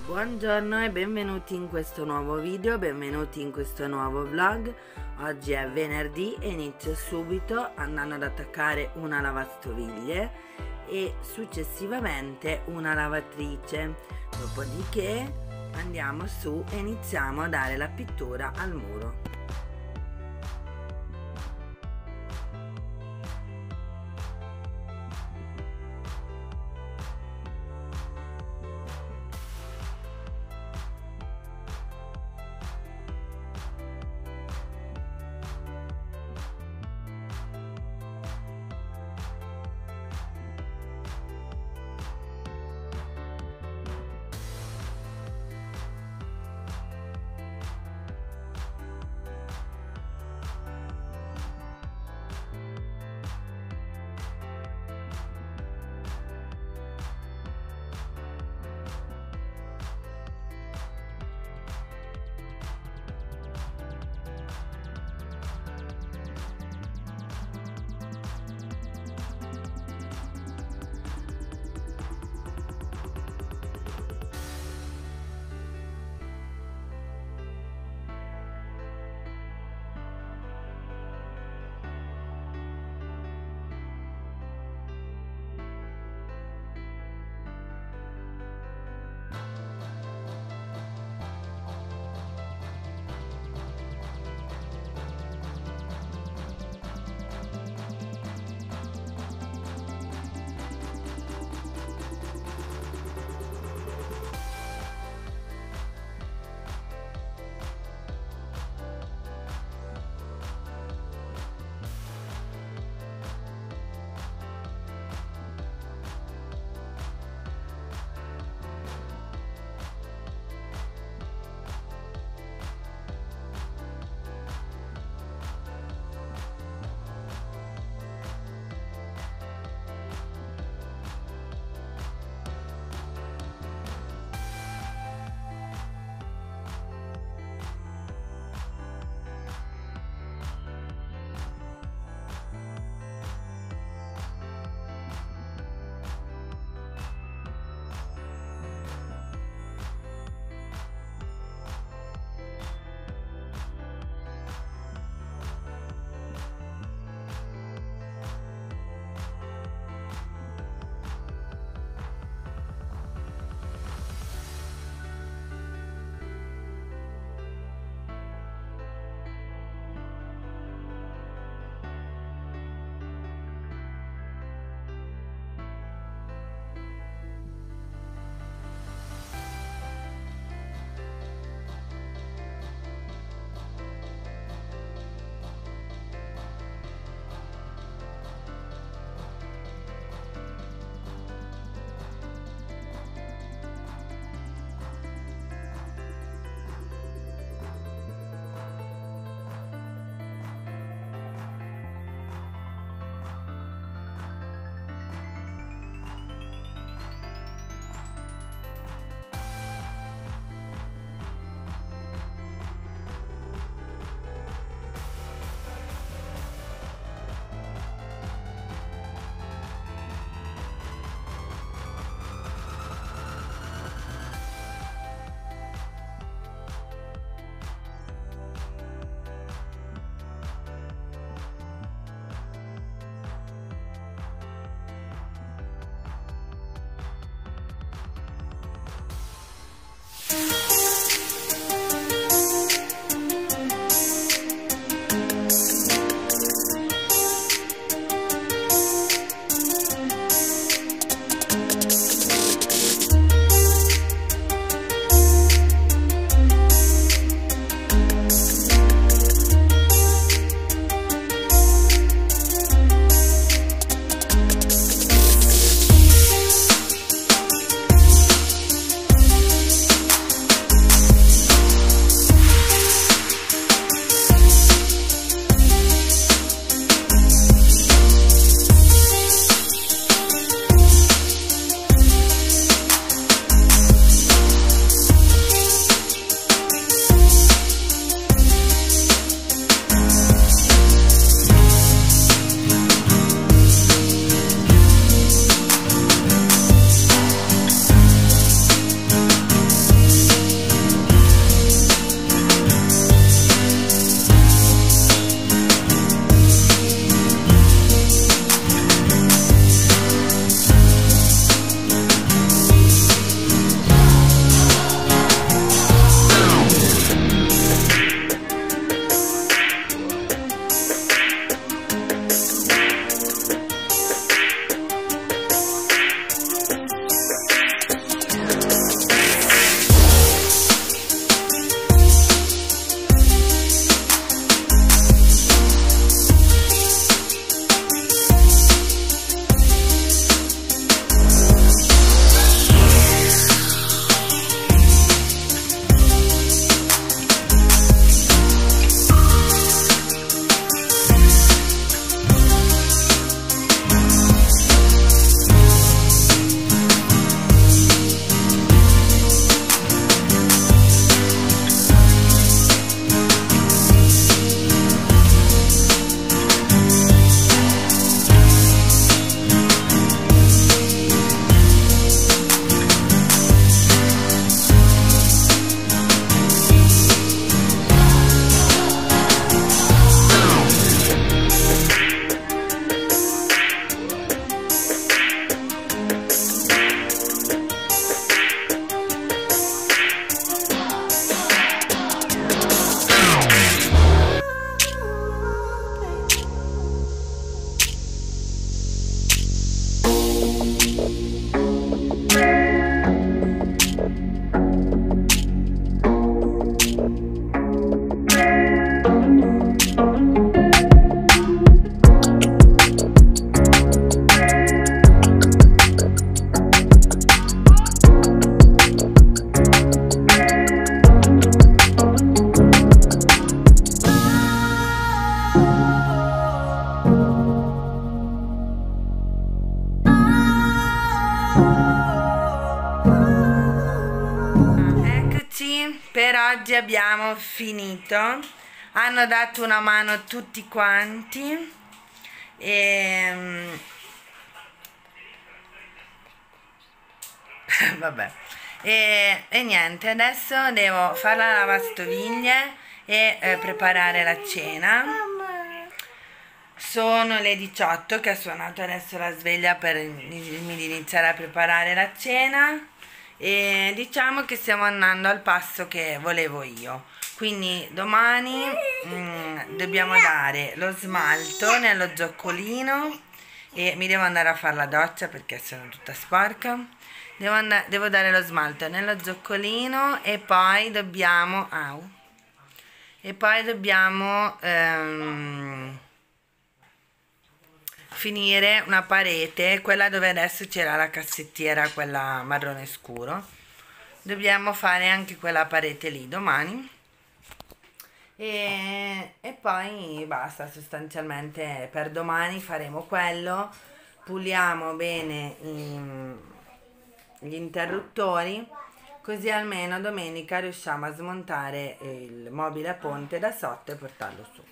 Buongiorno e benvenuti in questo nuovo video, benvenuti in questo nuovo vlog. Oggi è venerdì e inizio subito andando ad attaccare una lavastoviglie e successivamente una lavatrice. Dopodiché andiamo su e iniziamo a dare la pittura al muro. oggi abbiamo finito, hanno dato una mano tutti quanti e vabbè, e niente, adesso devo fare la lavastoviglie e preparare la cena. Sono le 18 che ha suonato adesso la sveglia per iniziare a preparare la cena e diciamo che stiamo andando al passo che volevo io. Quindi domani dobbiamo dare lo smalto nello zoccolino e mi devo andare a fare la doccia perché sono tutta sporca. Devo dare lo smalto nello zoccolino e poi dobbiamo finire una parete, quella dove adesso c'era la cassettiera, quella marrone scuro. Dobbiamo fare anche quella parete lì domani e poi basta, sostanzialmente per domani faremo quello. Puliamo bene gli interruttori, così almeno domenica riusciamo a smontare il mobile a ponte da sotto e portarlo su.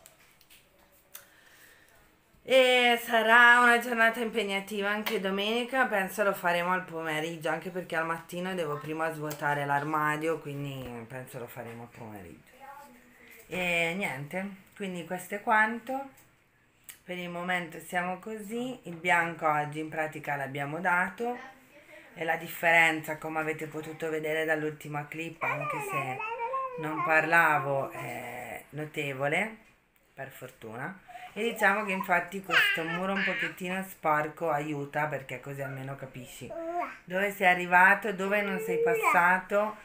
E sarà una giornata impegnativa anche domenica, penso lo faremo al pomeriggio, anche perché al mattino devo prima svuotare l'armadio, quindi penso lo faremo al pomeriggio. E niente, quindi questo è quanto. Per il momento siamo così, il bianco oggi in pratica l'abbiamo dato e la differenza, come avete potuto vedere dall'ultima clip, anche se non parlavo, è notevole, per fortuna. E diciamo che infatti questo muro un pochettino sporco aiuta, perché così almeno capisci dove sei arrivato, dove non sei passato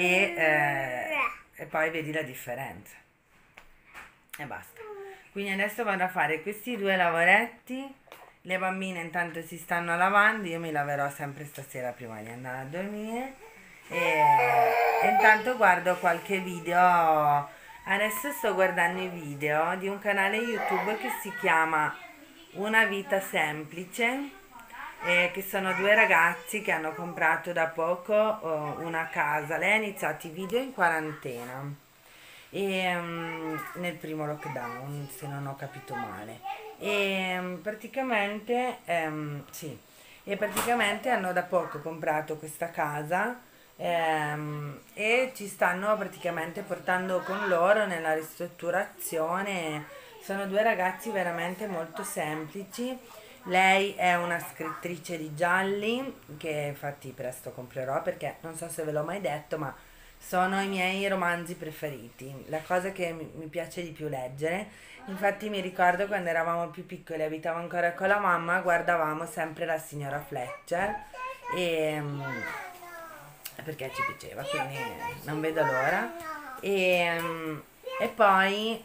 e poi vedi la differenza. E basta. Quindi adesso vado a fare questi due lavoretti. Le bambine intanto si stanno lavando, io mi laverò sempre stasera prima di andare a dormire e intanto guardo qualche video. Adesso sto guardando i video di un canale YouTube che si chiama Una vita semplice, che sono due ragazzi che hanno comprato da poco una casa. Lei ha iniziato i video in quarantena e nel primo lockdown, se non ho capito male, e praticamente hanno da poco comprato questa casa e ci stanno praticamente portando con loro nella ristrutturazione. Sono due ragazzi veramente molto semplici. Lei è una scrittrice di gialli che infatti presto comprerò, perché non so se ve l'ho mai detto, ma sono i miei romanzi preferiti, la cosa che mi piace di più leggere. Infatti mi ricordo quando eravamo più piccoli, abitavo ancora con la mamma, guardavamo sempre la signora Fletcher perché ci piaceva, quindi non vedo l'ora. E poi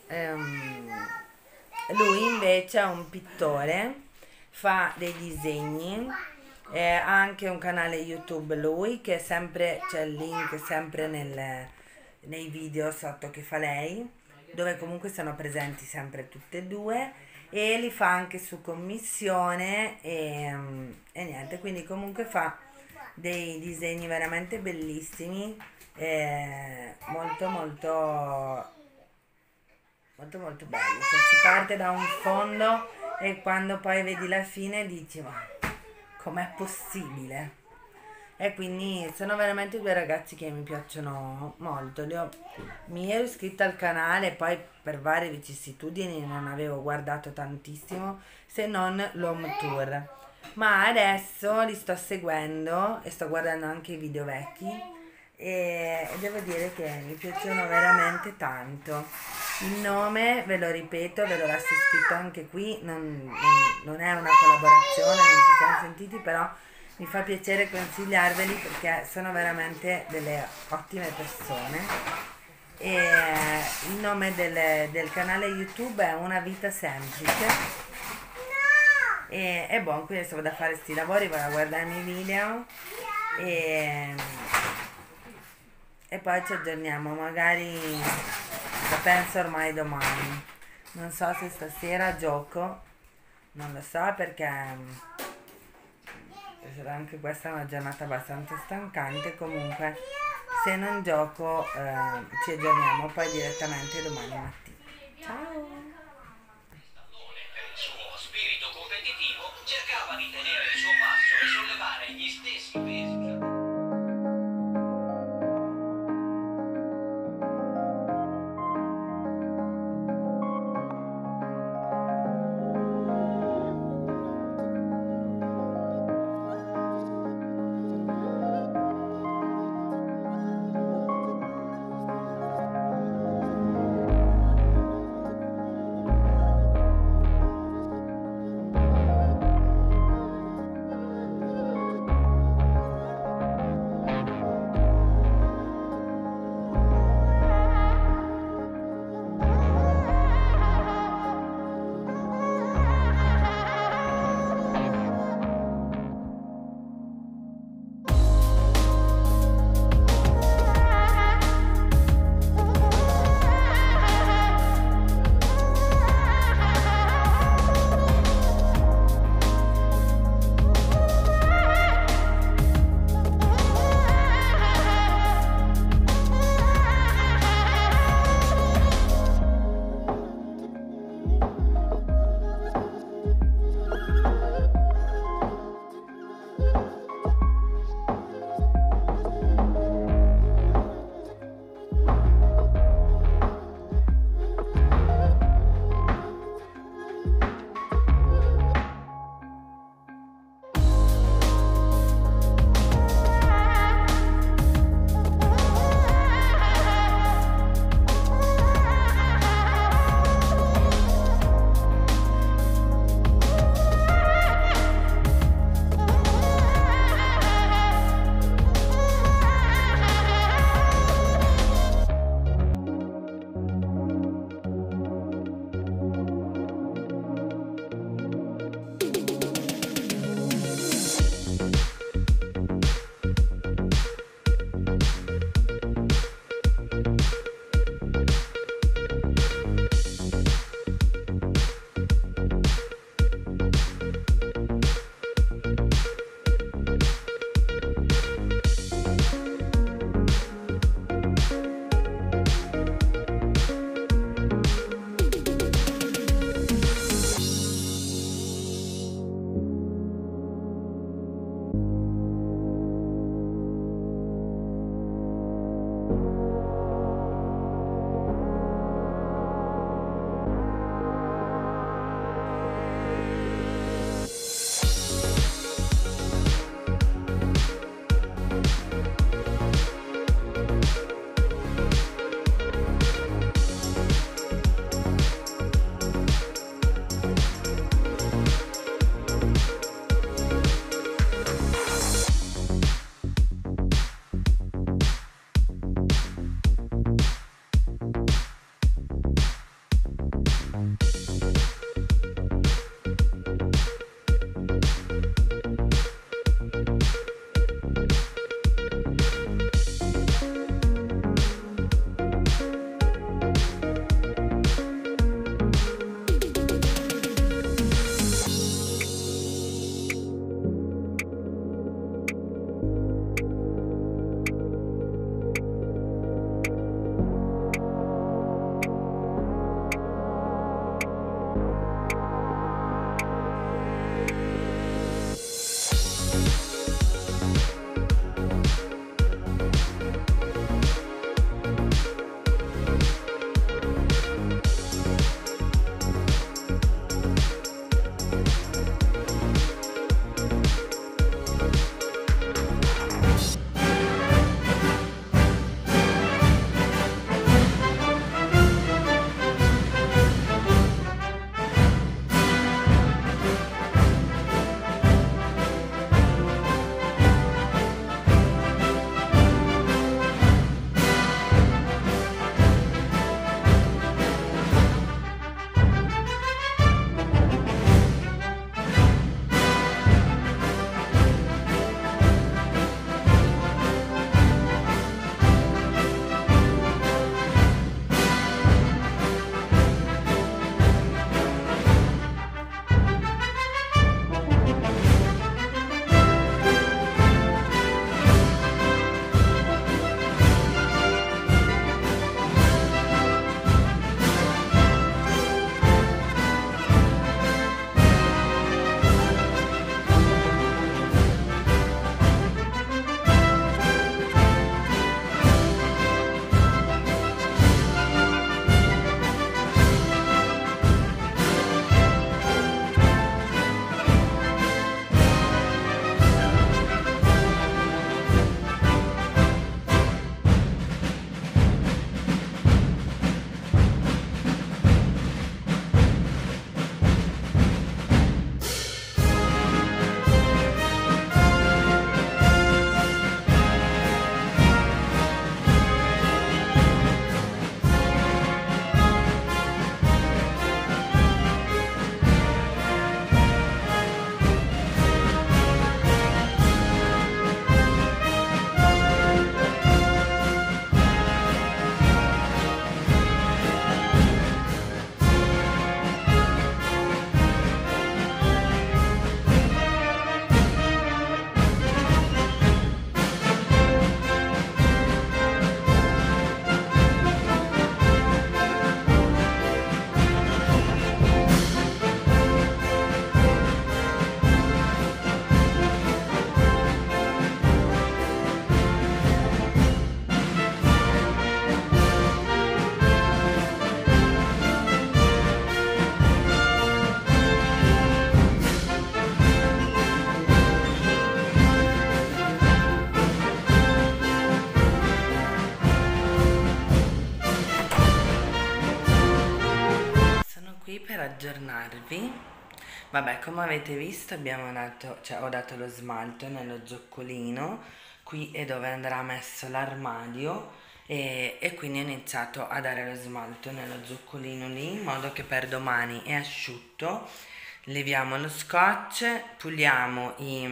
lui invece è un pittore, fa dei disegni, ha anche un canale YouTube lui, che è sempre, c'è il link sempre nei video sotto che fa lei, dove comunque sono presenti sempre tutte e due, e li fa anche su commissione e niente, quindi comunque fa dei disegni veramente bellissimi, molto molto molto molto belli, cioè si parte da un fondo e quando poi vedi la fine dici ma com'è possibile? E quindi sono veramente due ragazzi che mi piacciono molto. Mi ero iscritta al canale, poi per varie vicissitudini non avevo guardato tantissimo, se non l'home tour, ma adesso li sto seguendo e sto guardando anche i video vecchi e devo dire che mi piacciono veramente tanto. Il nome, ve lo ripeto, ve lo lascio scritto anche qui, non è una collaborazione, non ci siamo sentiti, però mi fa piacere consigliarveli perché sono veramente delle ottime persone. E il nome del canale YouTube è Una vita semplice. E buon, quindi adesso vado a fare questi lavori, vado a guardarmi i video e poi ci aggiorniamo, magari lo penso ormai domani. Non so se stasera gioco, non lo so, perché sarà anche questa una giornata abbastanza stancante. Comunque se non gioco ci aggiorniamo poi direttamente domani mattina. Ciao! Per il suo spirito competitivo cercava di tenere il suo passo e sollevare gli stessi pesi. aggiornarvi. Vabbè, come avete visto ho dato lo smalto nello zoccolino, qui è dove andrà messo l'armadio e quindi ho iniziato a dare lo smalto nello zoccolino lì, in modo che per domani è asciutto. Leviamo lo scotch, puliamo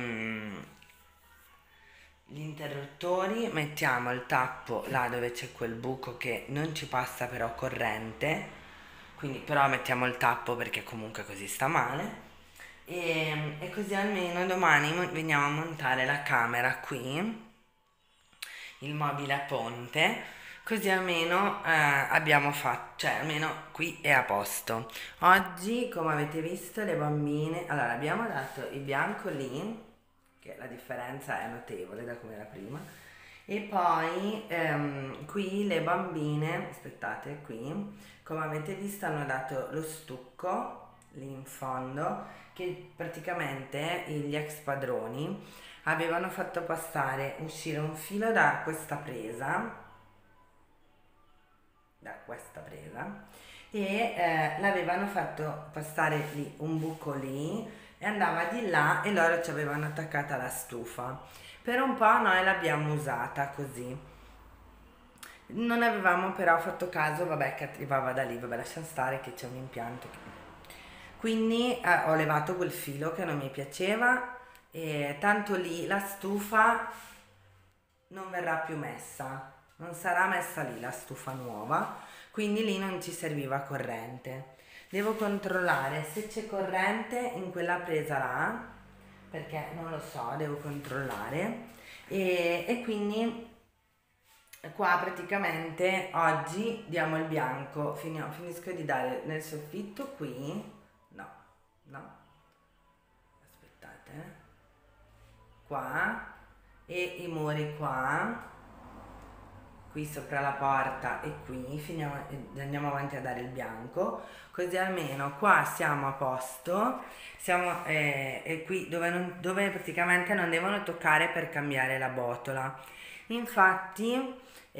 gli interruttori, mettiamo il tappo là dove c'è quel buco che non ci passa però corrente, quindi però mettiamo il tappo perché comunque così sta male, e così almeno domani veniamo a montare la camera qui, il mobile a ponte, così almeno abbiamo fatto, cioè almeno qui è a posto. Oggi, come avete visto, le bambine, allora abbiamo dato il bianco lì, che la differenza è notevole da come era prima, e poi qui le bambine, aspettate, qui come avete visto hanno dato lo stucco lì in fondo, che praticamente gli ex padroni avevano fatto uscire un filo da questa presa, e l'avevano fatto passare lì un buco lì e andava di là, e loro ci avevano attaccata la stufa. Per un po' noi l'abbiamo usata così, non avevamo però fatto caso, vabbè, che arrivava da lì, vabbè, lascia stare che c'è un impianto quindi ho levato quel filo che non mi piaceva, e tanto lì la stufa non verrà più messa, non sarà messa lì la stufa nuova, quindi lì non ci serviva corrente. Devo controllare se c'è corrente in quella presa là, perché non lo so, devo controllare, e quindi qua praticamente oggi diamo il bianco, finisco di dare nel soffitto qui, no, aspettate, qua, e i muri qua, qui sopra la porta e qui, andiamo avanti a dare il bianco, così almeno qua siamo a posto, siamo e qui dove praticamente non devono toccare per cambiare la botola. Infatti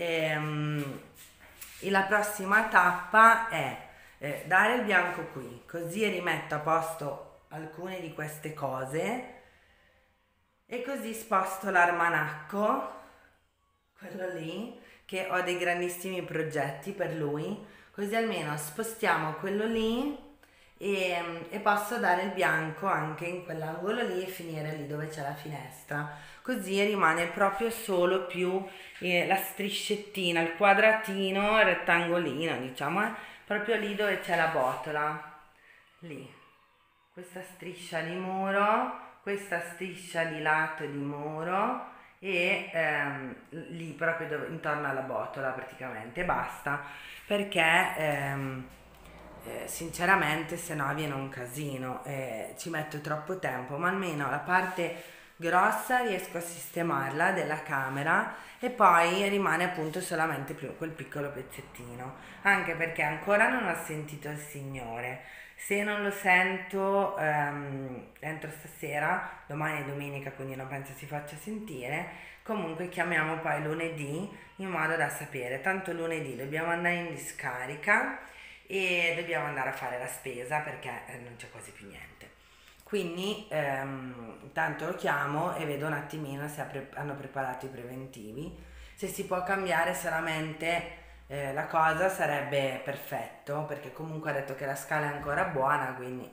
la prossima tappa è dare il bianco qui, così rimetto a posto alcune di queste cose e così sposto l'armanacco, quello lì, che ho dei grandissimi progetti per lui, così almeno spostiamo quello lì e posso dare il bianco anche in quell'angolo lì e finire lì dove c'è la finestra, così rimane proprio solo più la striscettina, il quadratino, il rettangolino, diciamo, proprio lì dove c'è la botola, lì, questa striscia di muro, questa striscia di lato di muro, e lì proprio intorno alla botola praticamente basta, perché sinceramente se no viene un casino, ci metto troppo tempo, ma almeno la parte grossa riesco a sistemarla della camera e poi rimane appunto solamente quel piccolo pezzettino, anche perché ancora non ho sentito il Signore. Se non lo sento entro stasera, domani è domenica quindi non penso si faccia sentire, comunque chiamiamo poi lunedì in modo da sapere, tanto lunedì dobbiamo andare in discarica e dobbiamo andare a fare la spesa perché non c'è quasi più niente, quindi tanto lo chiamo e vedo un attimino se hanno preparato i preventivi, se si può cambiare solamente la cosa sarebbe perfetto, perché comunque ha detto che la scala è ancora buona, quindi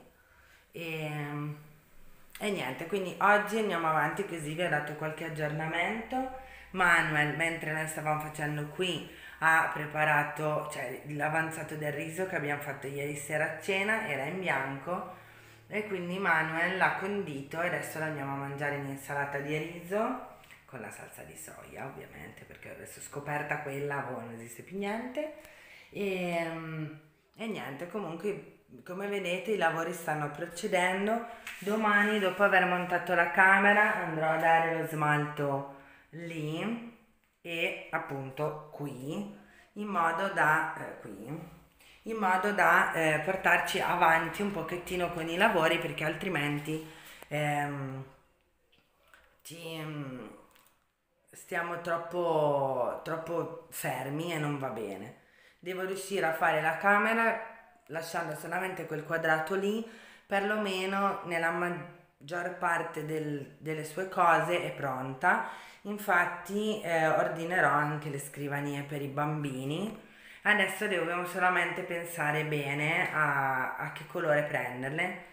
e niente, quindi oggi andiamo avanti così, vi ho dato qualche aggiornamento. Manuel, mentre noi stavamo facendo qui, ha preparato, cioè l'avanzato del riso che abbiamo fatto ieri sera a cena era in bianco, e quindi Manuel l'ha condito e adesso lo andiamo a mangiare in insalata di riso con la salsa di soia, ovviamente, perché adesso scoperta quella, non esiste più niente, e niente, comunque come vedete i lavori stanno procedendo. Domani, dopo aver montato la camera, andrò a dare lo smalto lì e appunto qui, in modo da portarci avanti un pochettino con i lavori, perché altrimenti stiamo troppo fermi e non va bene. Devo riuscire a fare la camera lasciando solamente quel quadrato lì, perlomeno nella maggior parte delle sue cose è pronta. Infatti ordinerò anche le scrivanie per i bambini. Adesso dobbiamo solamente pensare bene a che colore prenderle,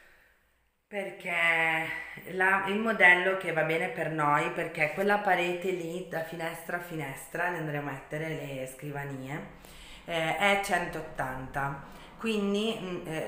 perché il modello che va bene per noi, perché quella parete lì da finestra a finestra ne andremo a mettere le scrivanie, è 180, quindi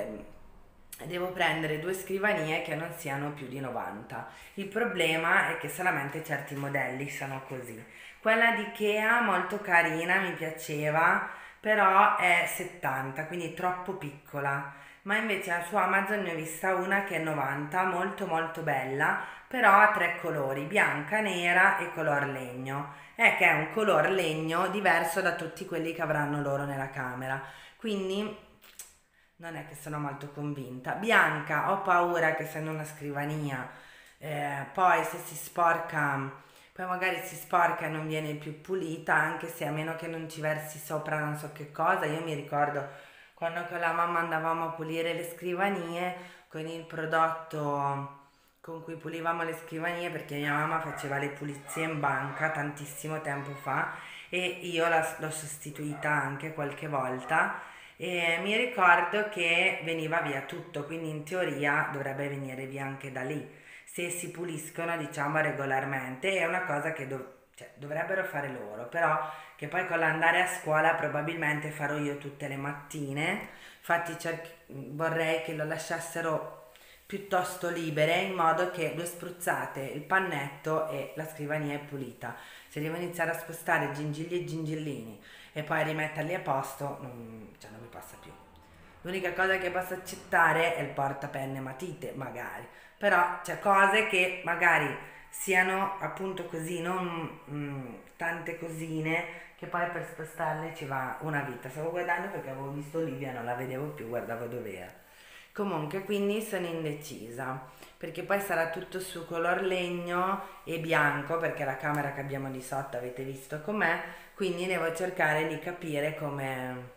devo prendere due scrivanie che non siano più di 90. Il problema è che solamente certi modelli sono così. Quella di Ikea molto carina, mi piaceva, però è 70, quindi troppo piccola. Ma invece su Amazon ne ho vista una che è 90, molto molto bella, però ha tre colori, bianca, nera e color legno. È che è un color legno diverso da tutti quelli che avranno loro nella camera, quindi non è che sono molto convinta. Bianca, ho paura che essendo una scrivania, poi se si sporca, poi magari si sporca e non viene più pulita, anche se a meno che non ci versi sopra non so che cosa. Io mi ricordo quando con la mamma andavamo a pulire le scrivanie con il prodotto con cui pulivamo le scrivanie, perché mia mamma faceva le pulizie in banca tantissimo tempo fa e io l'ho sostituita anche qualche volta, e mi ricordo che veniva via tutto, quindi in teoria dovrebbe venire via anche da lì se si puliscono, diciamo, regolarmente. È una cosa che cioè, dovrebbero fare loro, però che poi con l'andare a scuola probabilmente farò io tutte le mattine. Infatti vorrei che lo lasciassero piuttosto libere, in modo che due spruzzate, il pannetto e la scrivania è pulita. Se devo iniziare a spostare gingilli e gingillini e poi rimetterli a posto, cioè non mi passa più. L'unica cosa che posso accettare è il portapenne matite, magari, però c'è cose che magari siano appunto così, non tante cosine, che poi per spostarle ci va una vita. Stavo guardando perché avevo visto Olivia, non la vedevo più, guardavo dov'era. Comunque, quindi sono indecisa, perché poi sarà tutto su color legno e bianco, perché la camera che abbiamo di sotto avete visto com'è, quindi devo cercare di capire come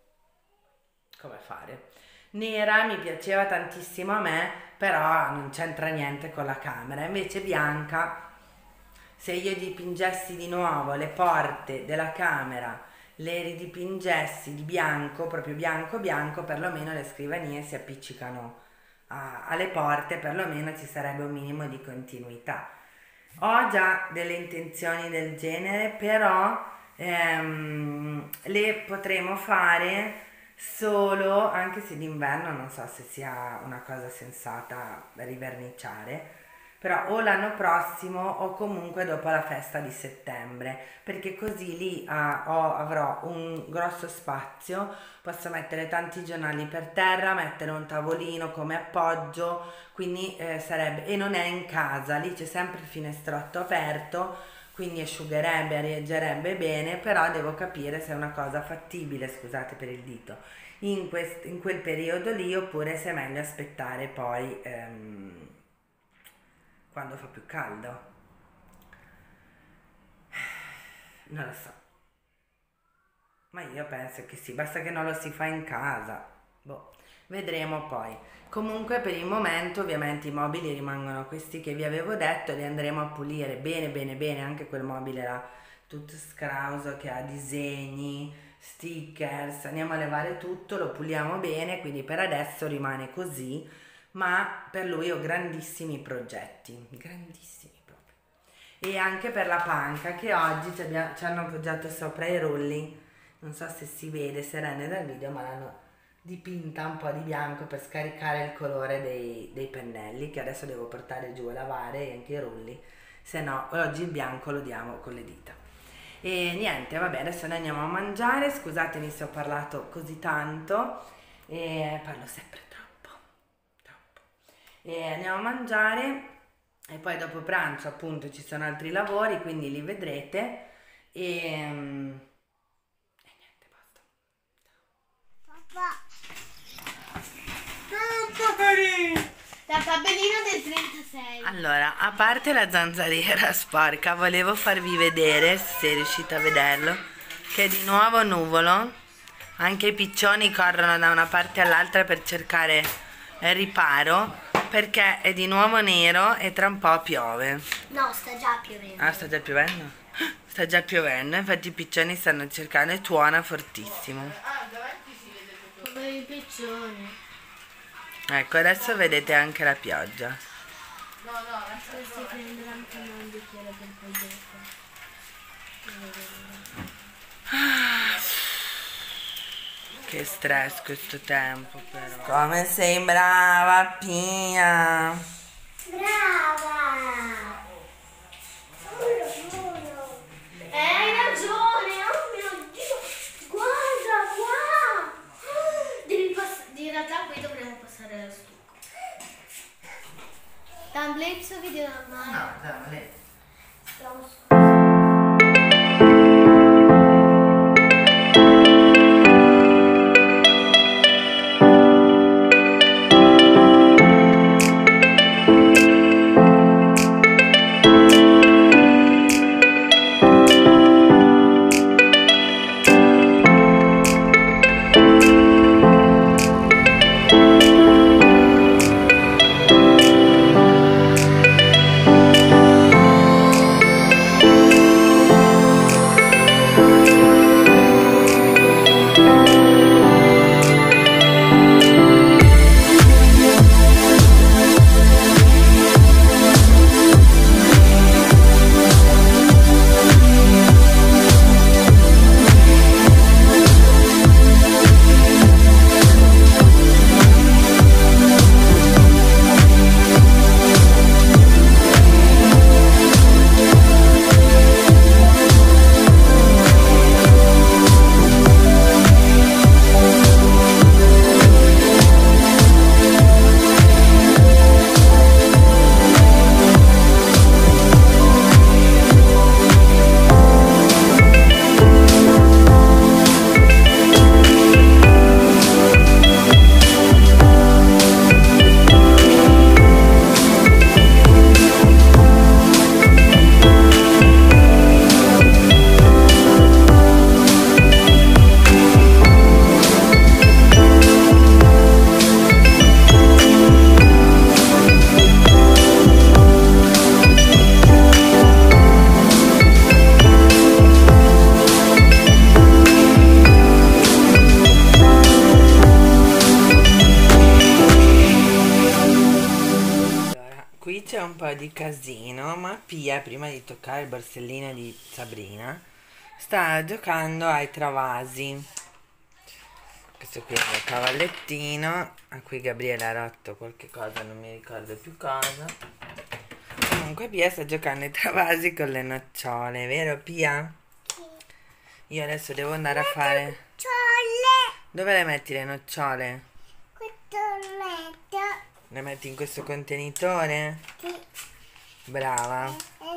fare. Nera mi piaceva tantissimo a me, però non c'entra niente con la camera. Invece bianca, se io dipingessi di nuovo le porte della camera, le ridipingessi di bianco, proprio bianco bianco, perlomeno le scrivanie si appiccicano alle porte, perlomeno ci sarebbe un minimo di continuità. Ho già delle intenzioni del genere, però le potremo fare solo, anche se d'inverno non so se sia una cosa sensata riverniciare, però o l'anno prossimo o comunque dopo la festa di settembre, perché così lì avrò un grosso spazio, posso mettere tanti giornali per terra, mettere un tavolino come appoggio, quindi sarebbe, e non è in casa, lì c'è sempre il finestrotto aperto, quindi asciugherebbe, arieggerebbe bene, però devo capire se è una cosa fattibile, scusate per il dito, in quel periodo lì, oppure se è meglio aspettare poi quando fa più caldo. Non lo so, ma io penso che sì, basta che non lo si fa in casa. Boh, vedremo poi. Comunque per il momento ovviamente i mobili rimangono questi che vi avevo detto, li andremo a pulire bene bene bene, anche quel mobile là tutto scrauso che ha disegni, stickers, andiamo a levare tutto, lo puliamo bene, quindi per adesso rimane così, ma per lui ho grandissimi progetti, grandissimi proprio. E anche per la panca che oggi ci hanno appoggiato sopra i rulli, non so se si vede, se rende dal video, ma l'hanno dipinta un po' di bianco per scaricare il colore dei pennelli, che adesso devo portare giù a lavare, e anche i rulli, se no oggi il bianco lo diamo con le dita. E niente, vabbè, adesso noi andiamo a mangiare, scusatemi se ho parlato così tanto, e parlo sempre troppo. E andiamo a mangiare e poi dopo pranzo appunto ci sono altri lavori, quindi li vedrete, e niente, basta. Papà. Carino. La tabellina del 36. Allora, a parte la zanzariera sporca, volevo farvi vedere, se riuscite a vederlo, che è di nuovo nuvolo, Anche i piccioni corrono da una parte all'altra per cercare riparo, perché è di nuovo nero e tra un po' piove. No, sta già piovendo. Ah, sta già piovendo? Sta già piovendo, infatti i piccioni stanno cercando e tuona fortissimo. Come i piccioni. Ecco, adesso vedete anche la pioggia. Questi prenderà anche un bicchiere per poi dopo. Che stress questo tempo però. Come sei brava, Pia! Brava! Hai ragione, oh mio Dio! Guarda qua! In realtà qui dovremmo passare la stucco. Tumblr video normale. No, dai, qui c'è un po' di casino, ma Pia, prima di toccare il borsellino di Sabrina, sta giocando ai travasi. Questo qui è il cavallettino, a cui Gabriele ha rotto qualche cosa, non mi ricordo più cosa. Comunque Pia sta giocando ai travasi con le nocciole, vero Pia? Sì. Io adesso devo andare a fare... Nocciole! Dove le metti le nocciole? Questo letto. Le metti in questo contenitore? Sì. Brava.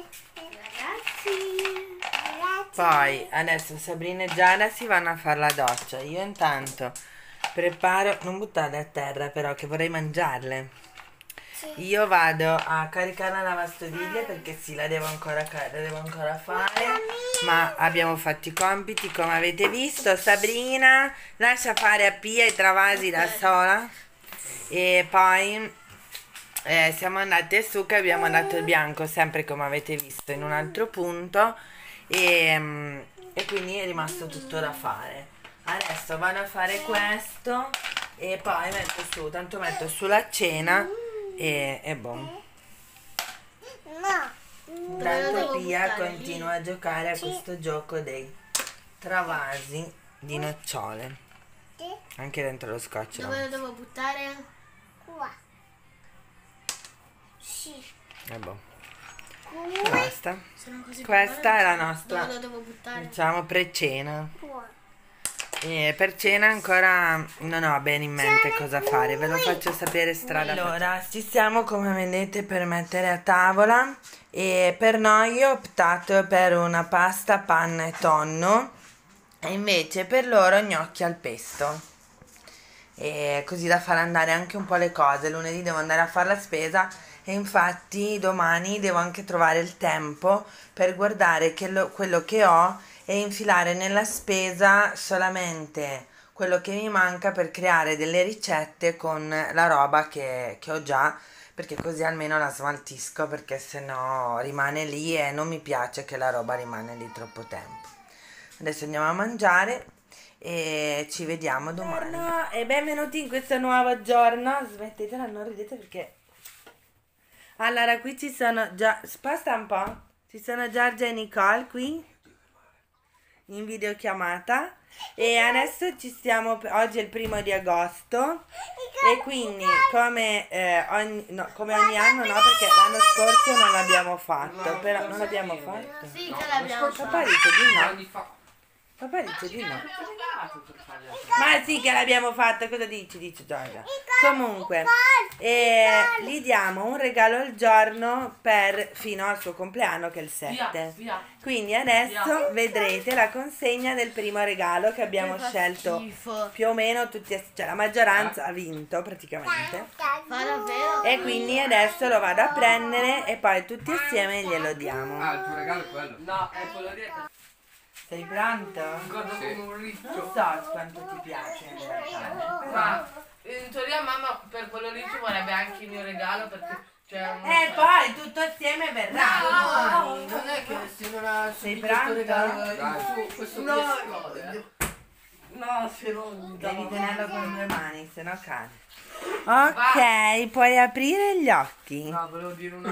Ragazzi. Poi adesso Sabrina e Giada si vanno a fare la doccia. Io intanto preparo, non buttarle a terra però, che vorrei mangiarle. Sì. Io vado a caricare la lavastoviglie perché sì, la devo ancora fare, ma abbiamo fatto i compiti come avete visto. Sabrina lascia fare a Pia i travasi da sola. E poi siamo andate su che abbiamo dato il bianco sempre come avete visto in un altro punto e quindi è rimasto tutto da fare. Adesso vado a fare questo e poi metto su la cena e boh. No. Tanto Pia continua a giocare a questo gioco dei travasi di nocciole anche dentro lo scotch. Dove lo devo buttare? Qua. Sì. E boh. Basta. Sono così Questa è la nostra, dove lo devo buttare? diciamo, pre-cena. Qua. E per cena ancora non ho bene in mente cosa fare, ve lo faccio sapere strada. Allora, ci siamo come vedete per mettere a tavola e per noi ho optato per una pasta, panna e tonno e invece per loro gnocchi al pesto. E così da far andare anche un po' le cose. Lunedì devo andare a fare la spesa e infatti domani devo anche trovare il tempo per guardare quello che ho e infilare nella spesa solamente quello che mi manca per creare delle ricette con la roba che ho già, perché così almeno la smaltisco, perché sennò rimane lì e non mi piace che la roba rimane lì troppo tempo. Adesso andiamo a mangiare e ci vediamo domani. Buongiorno e benvenuti in questo nuovo giorno. Smettetela, non ridete perché... Allora, qui ci sono già... Sposta un po'. Ci sono Giorgia e Nicole qui in videochiamata. E adesso ci stiamo... Oggi è il 1° di agosto. E quindi come ogni anno, no, perché l'anno scorso non l'abbiamo fatto. Però non l'abbiamo fatto. Sì, che l'abbiamo fatto. Papà dice di no. Papà dice di no. Ma sì che l'abbiamo fatto, cosa dici? Dice Giorgia. Comunque, gli diamo un regalo al giorno fino al suo compleanno che è il 7. Quindi adesso vedrete la consegna del primo regalo che abbiamo scelto più o meno tutti, cioè la maggioranza ha vinto praticamente. E quindi adesso lo vado a prendere e poi tutti assieme glielo diamo. Ah, il tuo regalo è quello? No, è quello dietro. Sei pronto? Guarda Sì. come un riccio. Non so quanto ti piace in realtà. Ma in teoria mamma per quello lì ci vorrebbe anche il mio regalo perché c'è un... E poi tutto assieme verrà. No, non è che se non ha Sei subito questo pronto? regalo Dai. questo no, no, se non Devi tenerlo con 2 mani, se no cade. Ok, puoi aprire gli occhi. No, volevo dire una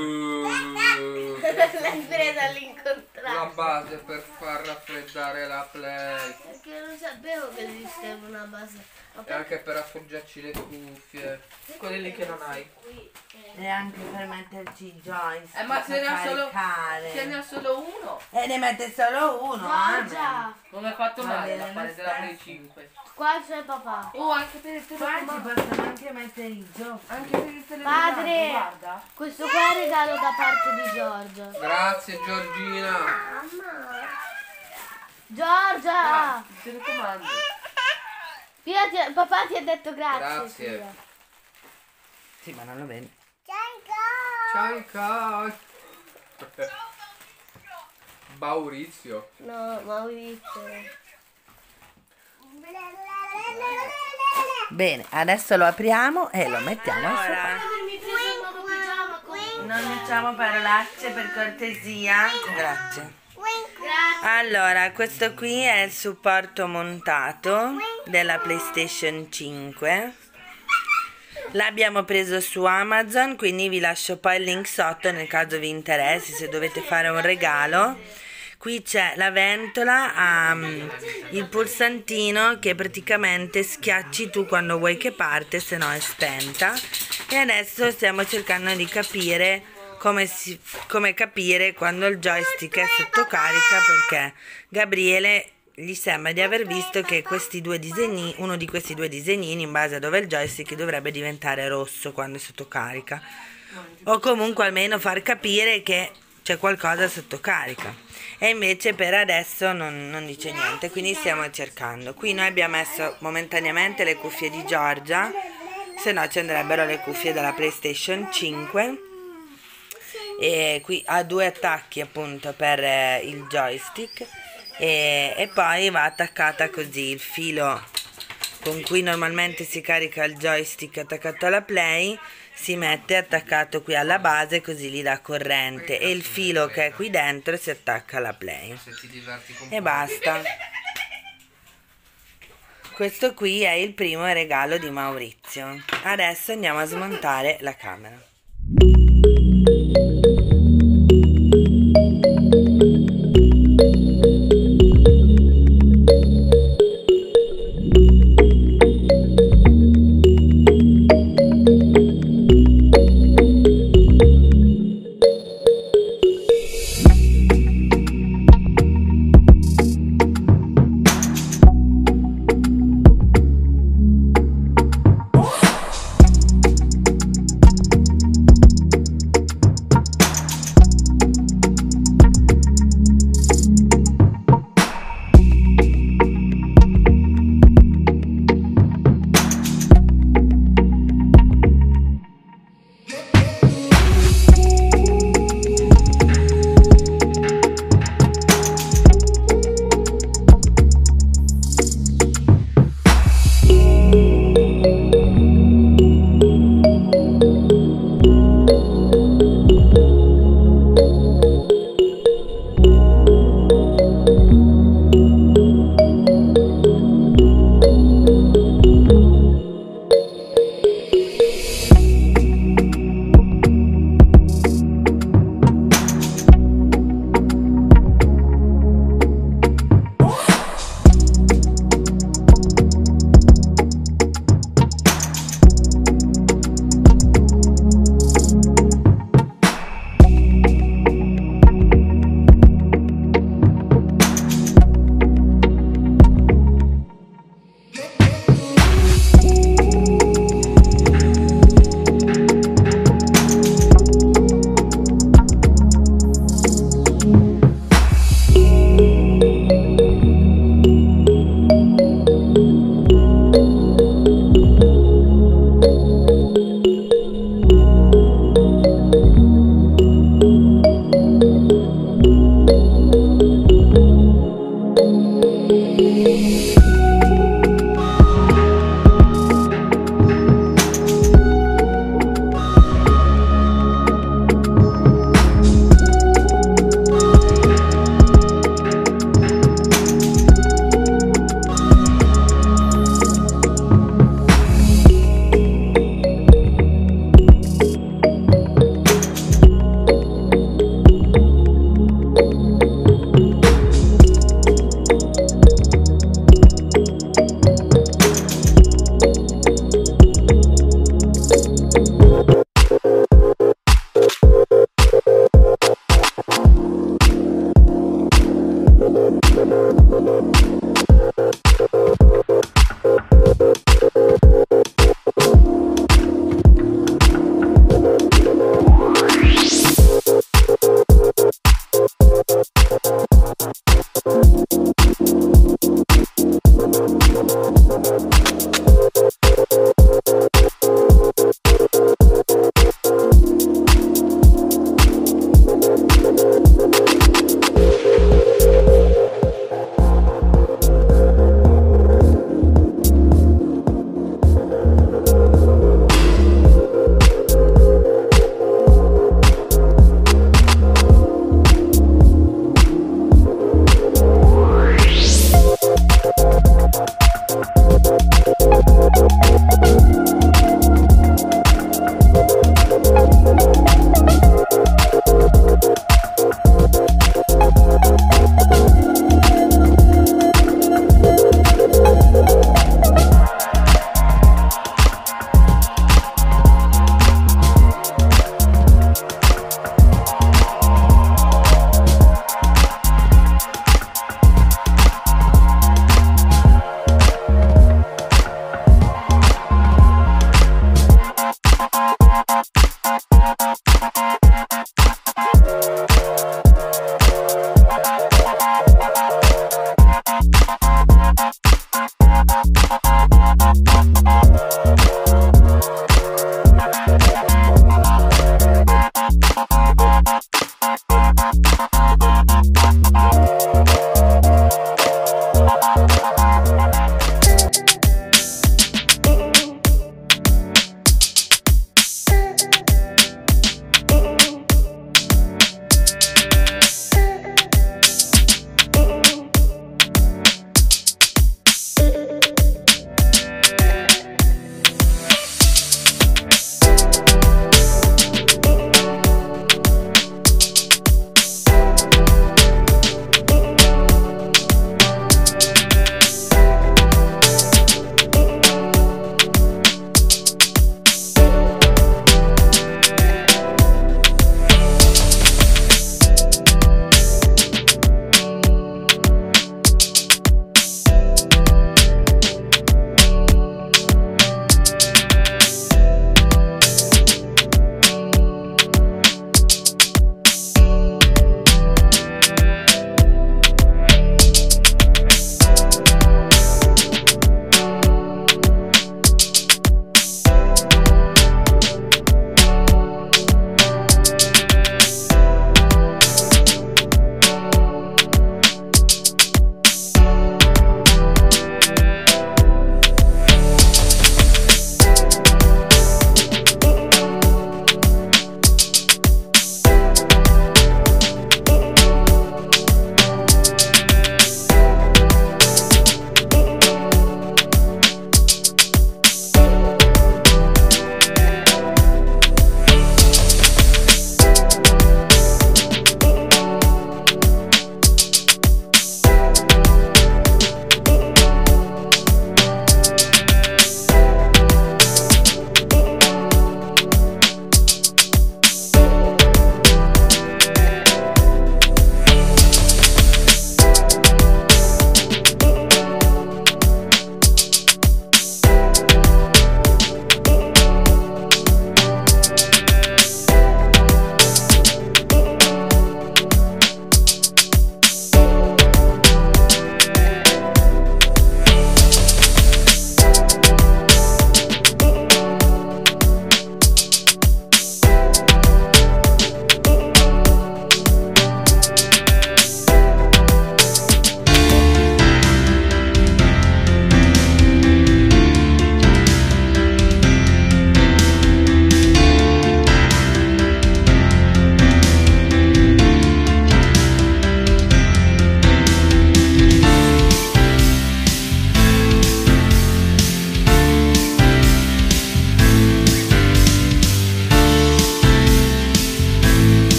L'hai presa La all'incontrario. base per far raffreddare la play. Perché non sapevo che esisteva una base. E anche per appoggiarci le cuffie. quelli lì che non hai. E anche per metterci i joystick. Ma se ne ha solo caricare. se ne ha solo uno. E ne mette solo uno. Giorgia, Non è fatto Va male bene la fare lo della Play stesso. 5. qua c'è papà. Oh, anche per il Poi ci telecomando. possono anche mettere i giochi. Anche per il telecomando, Padre, guarda. questo qua è un regalo da parte di Giorgia. Grazie Giorgina. Giorgia! Il telecomando. Pia papà ti ha detto grazie. Grazie. Pia. Sì, ma non lo vedi. Ciao Kai. Maurizio. No, Maurizio. Bene, adesso lo apriamo e lo mettiamo al sopra. Mi preso il nuovo pigiama con... Non diciamo parolacce per cortesia. Grazie. Grazie. Allora, questo qui è il supporto montato della PlayStation 5. L'abbiamo preso su Amazon, quindi vi lascio poi il link sotto nel caso vi interessi, se dovete fare un regalo. Qui c'è la ventola, il pulsantino che praticamente schiacci tu quando vuoi che parte, se no è spenta. E adesso stiamo cercando di capire come capire quando il joystick è sotto carica, perché Gabriele gli sembra di aver visto che questi due disegni, uno di questi 2 disegnini in base a dove è il joystick dovrebbe diventare rosso quando è sotto carica, o comunque almeno far capire che c'è qualcosa sotto carica, e invece per adesso non dice niente, quindi stiamo cercando. Qui noi abbiamo messo momentaneamente le cuffie di Giorgia, se no ci andrebbero le cuffie della PlayStation 5, e qui ha 2 attacchi appunto per il joystick, e poi va attaccata così il filo con cui normalmente si carica il joystick attaccato alla play, si mette attaccato qui alla base, così gli dà corrente, e il filo che è qui dentro si attacca alla play Se ti diverti con e basta. Questo qui è il primo regalo di Maurizio. Adesso andiamo a smontare la camera.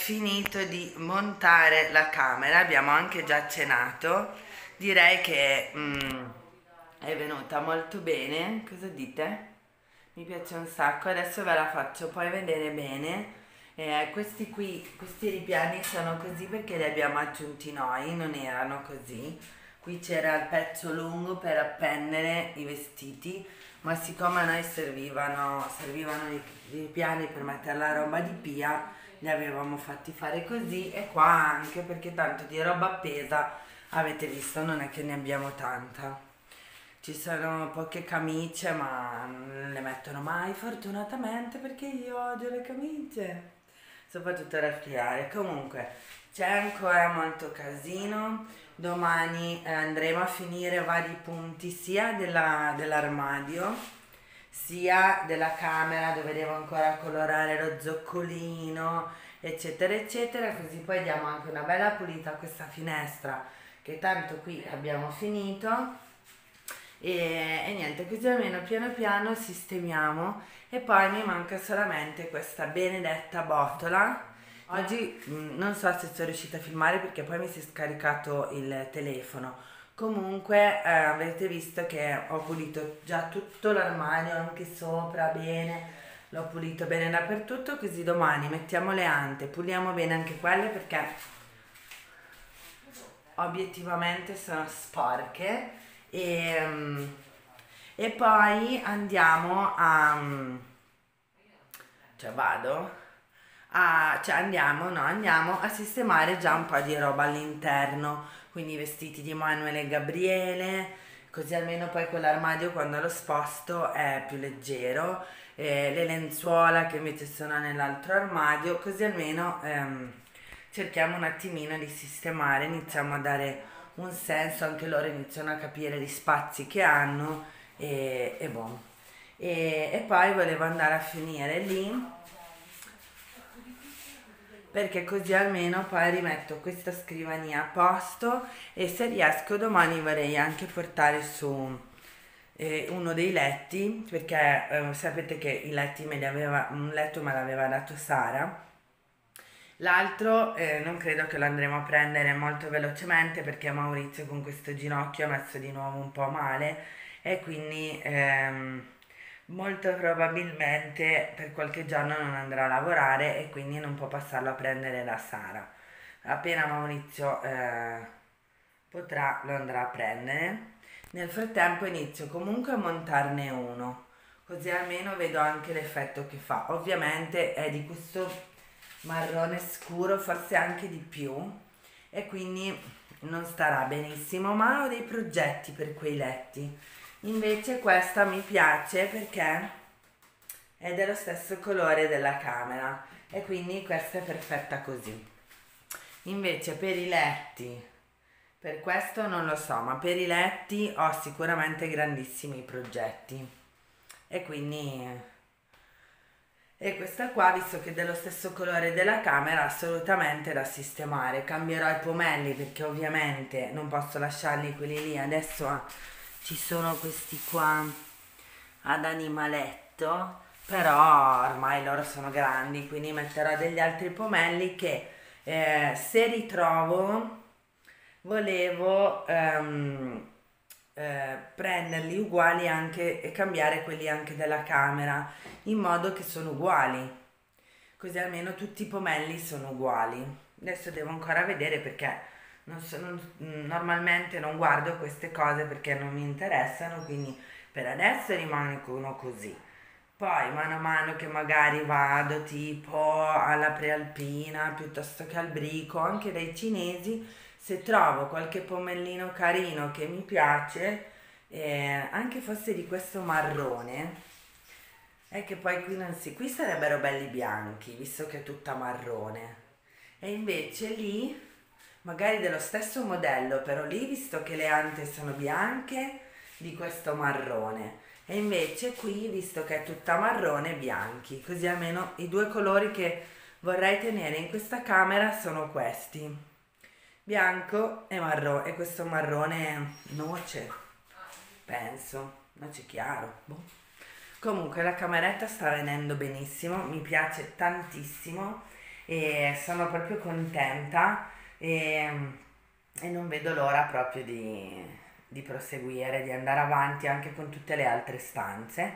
finito di montare la camera, abbiamo anche già cenato, direi che è venuta molto bene, cosa dite? Mi piace un sacco, adesso ve la faccio poi vedere bene. Questi ripiani sono così perché li abbiamo aggiunti noi, non erano così. Qui c'era il pezzo lungo per appendere i vestiti, ma siccome a noi servivano i ripiani per mettere la roba di Pia, li avevamo fatti fare così, e qua anche perché tanto di roba appesa, avete visto, non è che ne abbiamo tanta. Ci sono poche camicie, ma non le mettono mai fortunatamente perché io odio le camicie, soprattutto da raffilare. Comunque c'è ancora molto casino. Domani andremo a finire vari punti sia dell'armadio sia della camera, dove devo ancora colorare lo zoccolino eccetera eccetera, così poi diamo anche una bella pulita a questa finestra, che tanto qui abbiamo finito. E niente, così almeno piano piano sistemiamo. E poi mi manca solamente questa benedetta botola. Oggi non so se sono riuscita a filmare perché poi mi si è scaricato il telefono. Comunque avete visto che ho pulito già tutto l'armadio, anche sopra bene, l'ho pulito bene dappertutto, così domani mettiamo le ante, puliamo bene anche quelle perché obiettivamente sono sporche. E poi andiamo a andiamo a sistemare già un po' di roba all'interno, quindi i vestiti di Manuel e Gabriele, così almeno poi quell'armadio quando lo sposto è più leggero, le lenzuola che invece sono nell'altro armadio, così almeno cerchiamo un attimino di sistemare, iniziamo a dare un senso, anche loro iniziano a capire gli spazi che hanno e poi volevo andare a finire lì, perché così almeno poi rimetto questa scrivania a posto, e se riesco domani vorrei anche portare su uno dei letti, perché sapete che i letti un letto me l'aveva dato Sara. L'altro non credo che lo andremo a prendere molto velocemente perché Maurizio con questo ginocchio ha messo di nuovo un po' male, e quindi molto probabilmente per qualche giorno non andrà a lavorare e quindi non può passarlo a prendere da Sara. Appena Maurizio potrà, lo andrà a prendere. Nel frattempo inizio comunque a montarne uno, così almeno vedo anche l'effetto che fa. Ovviamente è di questo marrone scuro, forse anche di più, e quindi non starà benissimo, ma ho dei progetti per quei letti. Invece questa mi piace perché è dello stesso colore della camera e quindi questa è perfetta così. Invece per i letti, per questo non lo so, ma per i letti ho sicuramente grandissimi progetti, e quindi questa qua, visto che è dello stesso colore della camera, assolutamente da sistemare. Cambierò i pomelli perché ovviamente non posso lasciarli quelli lì. Adesso ci sono questi qua ad animaletto, però ormai loro sono grandi, quindi metterò degli altri pomelli che se ritrovo volevo prenderli uguali anche e cambiare quelli anche della camera, in modo che sono uguali, così almeno tutti i pomelli sono uguali. Adesso devo ancora vedere perché normalmente non guardo queste cose perché non mi interessano, quindi per adesso rimangono così. Poi mano a mano che magari vado tipo alla Prealpina piuttosto che al Brico, anche dai cinesi, se trovo qualche pomellino carino che mi piace, anche fosse di questo marrone, è che poi qui sarebbero belli bianchi, visto che è tutta marrone, e invece lì magari dello stesso modello, però lì visto che le ante sono bianche, di questo marrone, e invece qui visto che è tutta marrone, bianchi, così almeno i due colori che vorrei tenere in questa camera sono questi, bianco e marrone, e questo marrone noce, penso, noce chiaro, boh. Comunque la cameretta sta venendo benissimo, mi piace tantissimo, e sono proprio contenta e non vedo l'ora proprio di proseguire, di andare avanti anche con tutte le altre stanze.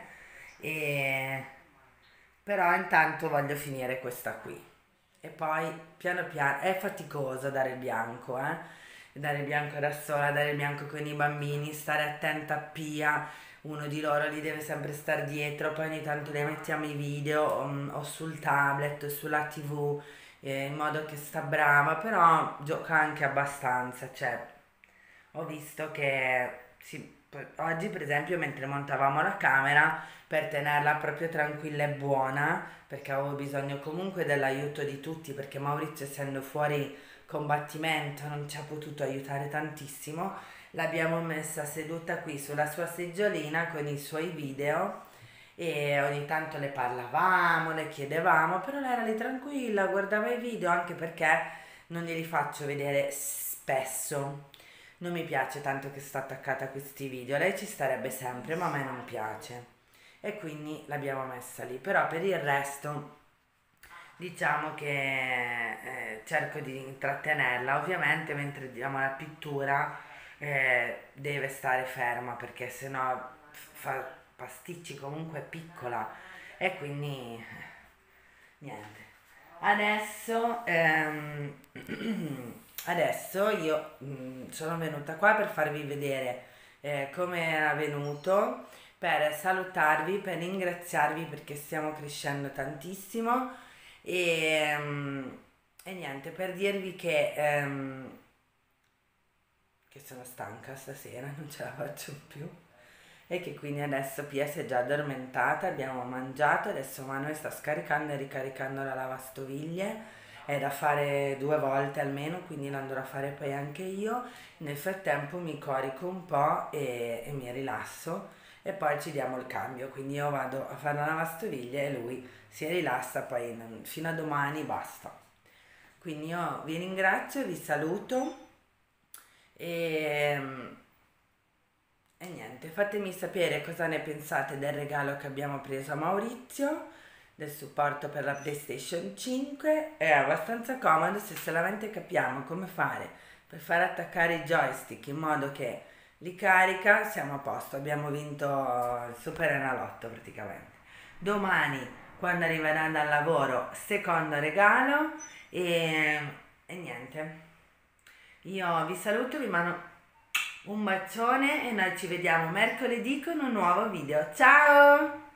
Però intanto voglio finire questa qui e poi piano piano è faticoso dare il bianco, dare il bianco da sola, dare il bianco con i bambini, stare attenta a Pia, uno di loro li deve sempre stare dietro, poi ogni tanto le mettiamo i video o sul tablet o sulla TV, in modo che sta brava, però gioca anche abbastanza, cioè ho visto che oggi per esempio mentre montavamo la camera, per tenerla proprio tranquilla e buona, perché avevo bisogno comunque dell'aiuto di tutti, perché Maurizio essendo fuori combattimento non ci ha potuto aiutare tantissimo, l'abbiamo messa seduta qui sulla sua seggiolina con i suoi video e ogni tanto le parlavamo, le chiedevamo, però lei era lì tranquilla, guardava i video, anche perché non glieli faccio vedere spesso. Non mi piace tanto che sta attaccata a questi video, lei ci starebbe sempre, ma a me non piace. E quindi l'abbiamo messa lì, però per il resto diciamo che cerco di intrattenerla, ovviamente mentre diamo la pittura deve stare ferma perché sennò fa pasticci, comunque è piccola e quindi niente. Adesso io sono venuta qua per farvi vedere come era venuto, per salutarvi, per ringraziarvi perché stiamo crescendo tantissimo e niente, per dirvi che sono stanca stasera, non ce la faccio più e che quindi adesso Pia si è già addormentata, abbiamo mangiato, adesso Manuel sta scaricando e ricaricando la lavastoviglie, è da fare 2 volte almeno, quindi l'andrò a fare poi anche io. Nel frattempo mi corico un po' e mi rilasso e poi ci diamo il cambio, quindi io vado a fare la lavastoviglie e lui si rilassa, poi fino a domani basta. Quindi io vi ringrazio, vi saluto e niente, fatemi sapere cosa ne pensate del regalo che abbiamo preso a Maurizio, del supporto per la PlayStation 5. È abbastanza comodo se solamente capiamo come fare per far attaccare i joystick in modo che li carica, siamo a posto, abbiamo vinto il Super Enalotto praticamente. Domani quando arriverà dal lavoro secondo regalo e niente, io vi saluto, vi mando un bacione e noi ci vediamo mercoledì con un nuovo video. Ciao!